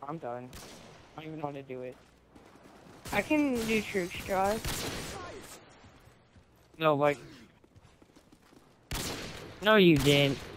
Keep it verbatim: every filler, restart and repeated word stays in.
I'm done. I don't even know how to do it. I can do troop drive. No, like... No, you didn't.